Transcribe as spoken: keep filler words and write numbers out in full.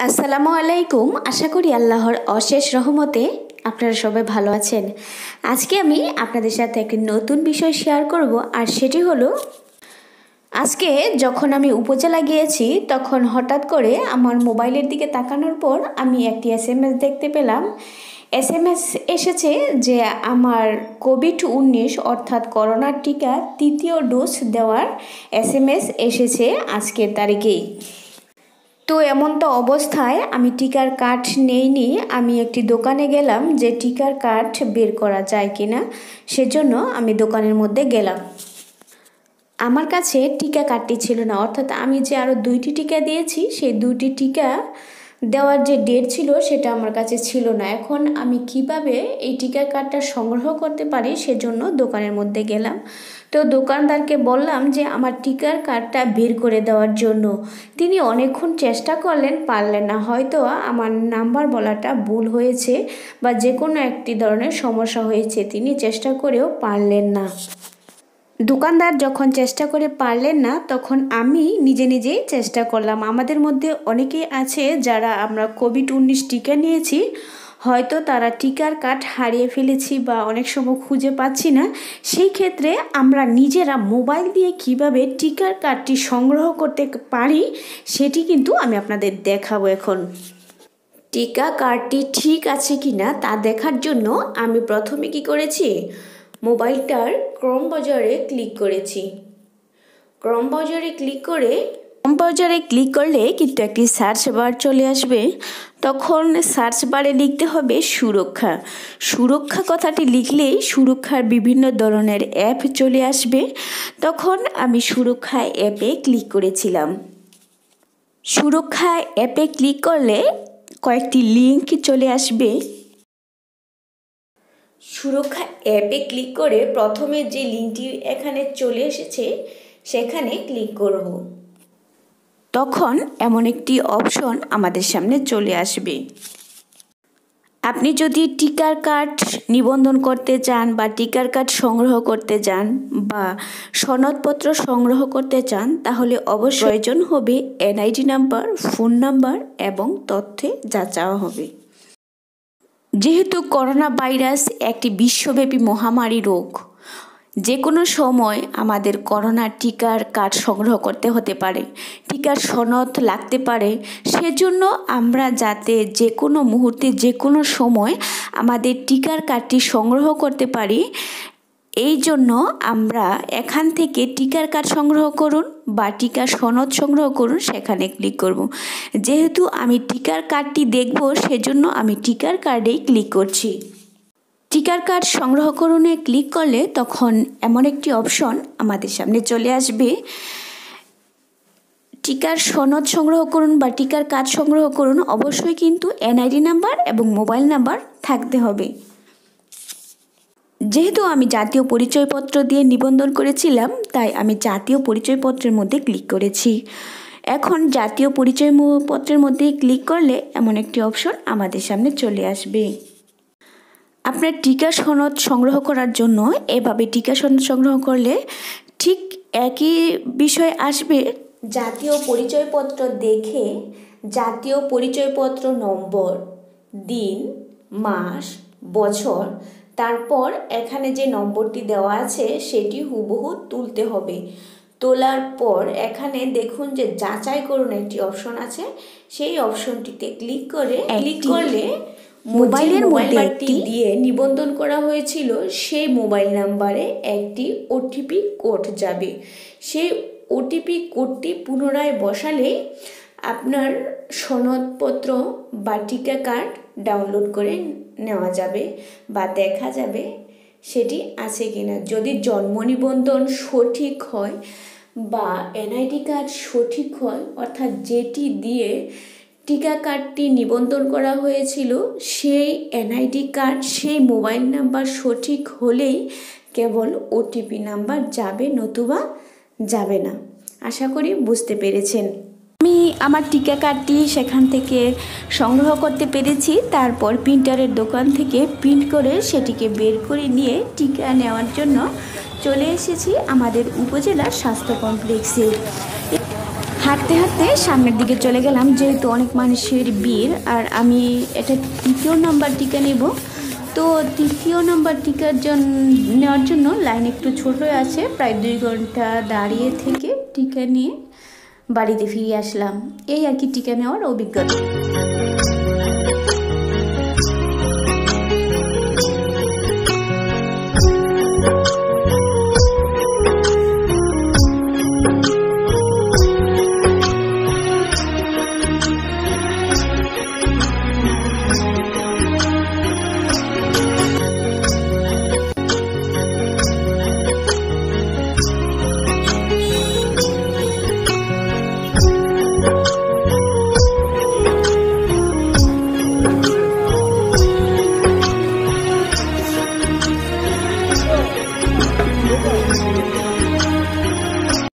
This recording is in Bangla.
আসসালামু আলাইকুম। আশা করি আল্লাহর অশেষ রহমতে আপনারা সবাই ভালো আছেন। আজকে আমি আপনাদের সাথে একটি নতুন বিষয় শেয়ার করব, আর সেটি হলো আজকে যখন আমি উপজেলা গিয়েছি তখন হঠাৎ করে আমার মোবাইলের দিকে তাকানোর পর আমি একটি এস এম এস দেখতে পেলাম। এস এম এস এসেছে যে আমার কোভিড উনিশ অর্থাৎ করোনার টিকা তৃতীয় ডোজ দেওয়ার এস এম এস এসেছে আজকের তারিখেই। তো এমন তো অবস্থায় আমি টিকার কার্ড নেইনি। আমি একটি দোকানে গেলাম যে টিকার কার্ড বের করা যায় কিনা, সেজন্য আমি দোকানের মধ্যে গেলাম। আমার কাছে টিকা কার্ডটি ছিল না, অর্থাৎ আমি যে আরও দুইটি টিকা দিয়েছি সেই দুইটি টিকা দেওয়ার যে ডেট ছিল সেটা আমার কাছে ছিল না। এখন আমি কিভাবে এই টিকার কার্ডটা সংগ্রহ করতে পারি সেজন্য দোকানের মধ্যে গেলাম। তো দোকানদারকে বললাম যে আমার টিকার কার্ডটা বের করে দেওয়ার জন্য। তিনি অনেকক্ষণ চেষ্টা করলেন, পারলেন না। হয়তো আমার নাম্বার বলাটা ভুল হয়েছে বা যে কোনো একটি ধরনের সমস্যা হয়েছে, তিনি চেষ্টা করেও পারলেন না। দোকানদার যখন চেষ্টা করে পারলেন না তখন আমি নিজে নিজেই চেষ্টা করলাম। আমাদের মধ্যে অনেকেই আছে যারা আমরা কোভিড উনিশ টিকা নিয়েছি, হয়তো তারা টিকার কার্ড হারিয়ে ফেলেছি বা অনেক সময় খুঁজে পাচ্ছি না। সেই ক্ষেত্রে আমরা নিজেরা মোবাইল দিয়ে কিভাবে টিকার কার্ডটি সংগ্রহ করতে পারি সেটি কিন্তু আমি আপনাদের দেখাবো। এখন টিকা কার্ডটি ঠিক আছে কিনা তা দেখার জন্য আমি প্রথমে কি করেছি, মোবাইলটার ক্রোম ব্রাউজারে ক্লিক করেছি। ক্রোম ব্রাউজারে ক্লিক করে ক্রোম ব্রাউজারে ক্লিক করলে কিন্তু একটি সার্চ বার চলে আসবে। তখন সার্চ বারে লিখতে হবে সুরক্ষা। সুরক্ষা কথাটি লিখলেই সুরক্ষার বিভিন্ন ধরনের অ্যাপ চলে আসবে। তখন আমি সুরক্ষা অ্যাপে ক্লিক করেছিলাম। সুরক্ষা অ্যাপে ক্লিক করলে কয়েকটি লিঙ্ক চলে আসবে। সুরক্ষা অ্যাপে ক্লিক করে প্রথমে যে লিঙ্কটি এখানে চলে এসেছে সেখানে ক্লিক করব। তখন এমন একটি অপশন আমাদের সামনে চলে আসবে। আপনি যদি টিকার কার্ড নিবন্ধন করতে চান বা টিকার কার্ড সংগ্রহ করতে চান বা সনদপত্র সংগ্রহ করতে চান তাহলে অবশ্যই প্রয়োজন হবে N I D number, phone number এবং তথ্যে যা চাওয়া হবে। যেহেতু করোনা ভাইরাস একটি বিশ্বব্যাপী মহামারী রোগ, যে কোনো সময় আমাদের করোনার টিকার কার্ড সংগ্রহ করতে হতে পারে, টিকার সনদ লাগতে পারে। সেজন্য আমরা যাতে যে কোনো মুহূর্তে যে কোনো সময় আমাদের টিকার কার্ডটি সংগ্রহ করতে পারি, এই জন্য আমরা এখান থেকে টিকার কার্ড সংগ্রহ করুন বা টিকার সনদ সংগ্রহ করুন সেখানে ক্লিক করব। যেহেতু আমি টিকার কার্ডটি দেখব সেজন্য আমি টিকার কার্ডেই ক্লিক করছি। টিকার কার্ড সংগ্রহ করুনে ক্লিক করলে তখন এমন একটি অপশন আমাদের সামনে চলে আসবে, টিকার সনদ সংগ্রহ করুন বা টিকার কার্ড সংগ্রহ করুন। অবশ্যই কিন্তু এন আই ডি নাম্বার এবং মোবাইল নাম্বার থাকতে হবে। যেহেতু আমি জাতীয় পরিচয়পত্র দিয়ে নিবন্ধন করেছিলাম তাই আমি জাতীয় পরিচয়পত্রের মধ্যে ক্লিক করেছি। এখন জাতীয় পরিচয়পত্রের মধ্যে ক্লিক করলে এমন একটি অপশন আমাদের সামনে চলে আসবে। আপনার টিকা সনদ সংগ্রহ করার জন্য এভাবে টিকা সনদ সংগ্রহ করলে ঠিক একই বিষয় আসবে। জাতীয় পরিচয়পত্র দেখে জাতীয় পরিচয়পত্র নম্বর, দিন, মাস, বছর, তারপর এখানে যে নম্বরটি দেওয়া আছে সেটি হুবহু তুলতে হবে। তোলার পর এখানে দেখুন যে যাচাই করুন একটি অপশন আছে, সেই অপশনটিতে ক্লিক করে ক্লিক করলে মোবাইলের মধ্যে একটি দিয়ে নিবন্ধন করা হয়েছিল সেই মোবাইল নাম্বারে একটি ওটিপি কোড যাবে। সেই ওটিপি কোডটি পুনরায় বসালে আপনার সনদপত্র বা টিকা কার্ড ডাউনলোড করে নেওয়া যাবে বা দেখা যাবে সেটি আছে কিনা। যদি জন্ম নিবন্ধন সঠিক হয় বা এন আই ডি কার্ড সঠিক হয়, অর্থাৎ যেটি দিয়ে টিকা কার্ডটি নিবন্ধন করা হয়েছিল সেই এন আই ডি কার্ড সেই মোবাইল নাম্বার সঠিক হলেই কেবল ওটিপি নাম্বার যাবে, নতুবা যাবে না। আশা করি বুঝতে পেরেছেন। আমি আমার টিকা কার্ডটি সেখান থেকে সংগ্রহ করতে পেরেছি। তারপর প্রিন্টারের দোকান থেকে প্রিন্ট করে সেটিকে বের করে নিয়ে টিকা নেওয়ার জন্য চলে এসেছি আমাদের উপজেলার স্বাস্থ্য কমপ্লেক্সে। হাঁটতে হাঁটতে সামনের দিকে চলে গেলাম, যেহেতু অনেক মানুষের ভিড় আর আমি এটা তৃতীয় নাম্বার টিকা নেব। তো তৃতীয় নাম্বার টিকার জন্য নেওয়ার জন্য লাইন একটু ছোটোই আছে, প্রায় দুই ঘন্টা দাঁড়িয়ে থেকে টিকা নিয়ে বাড়িতে ফিরে আসলাম। এই আর কি টিকা নেওয়ার অভিজ্ঞতা।